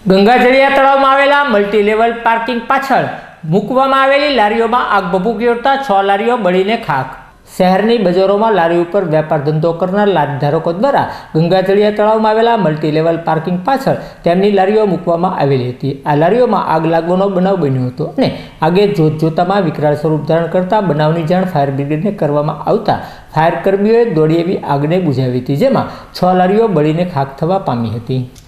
ગંગાજળિયા તળાવમાં આવેલા multilevel parking પાછળ મૂકવામાં આવેલી લારીઓમાં આગ ભભૂકી ઉઠતા 6 લારીઓ બળીને ખાખ। શહેરની બજારોમાં લારી ઉપર વેપાર ધંધો કરનાર લારી ધારકો દ્વારા ગંગાજળિયા તળાવમાં આવેલા મલ્ટીલેવલ પાર્કિંગ પાછળ તેમની લારીઓ મૂકવામાં આવેલી હતી। આ લારીઓમાં આગ લાગવાનો બનાવ બન્યો હતો અને આગે જોતજોતામાં વિકરાળ સ્વરૂપ ધારણ કરતા બનાવની જાણ ફાયર બ્રિગેડને કરવામાં આવતા ફાયર કર્મીઓએ દોડી આવી આગને બુઝાવી હતી, જેમાં 6 લારીઓ બળીને ખાખ થવા પામી હતી।